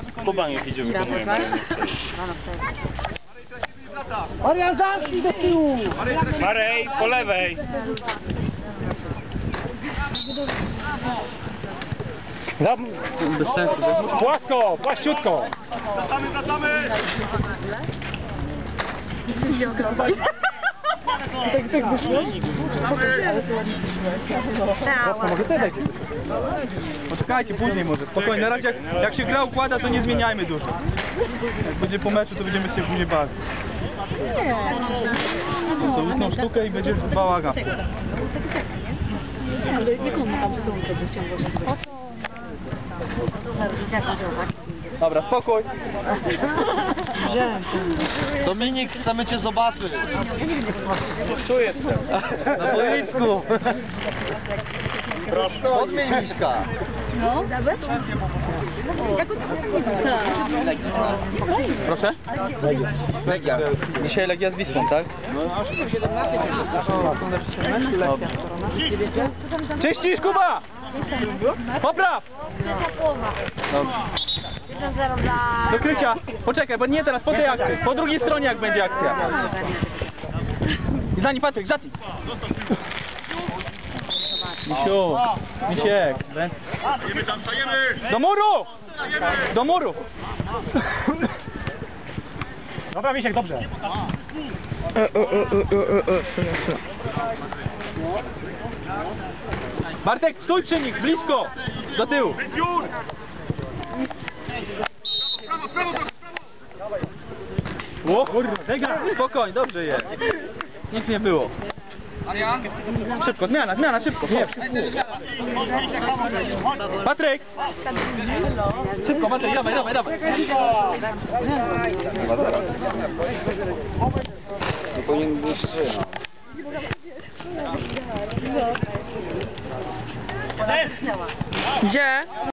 Kuba niech idzie wykonuje. Marian, zamknij do tyłu! Marej, po lewej! Bez sensu. Płasko, płaściutko! Wracamy! Tak wyszło? Może ty dajcie. Poczekajcie, później może. Spokojnie, na razie jak się gra układa, to nie zmieniajmy dużo. Jak będzie po meczu, to będziemy się później bawić. To łykną sztukę i będzie bałagan. Ale nikomu tam z domu to wyciągło się zbyt. Dobra, spokój. Dominik, chcemy cię zobaczyć. Tu jestem. Na boisku. Odmień Miśka. No? Proszę? Legia. Dzisiaj Legia z Wisłą, tak? Czyścisz, Kuba! Popraw! Dobrze. 1-0 dla... Do krycia. Poczekaj, bo nie teraz, po tej akcji. Po drugiej stronie jak będzie akcja. I za nim Patryk, za tym. Misiu, Misiek. Stajemy tam, stajemy! Do muru! Do muru! Dobra, Misiek, dobrze. Bartek, stój przy nich, blisko! Do tyłu. Jur! Prawo, prawo, prawo! O kurwa, spokojnie, dobrze jest. Nic nie było. Szybko, zmiana, szybko. Patryk! Szybko, Patryk, dawaj. Nie powinien być 3, Gdzie?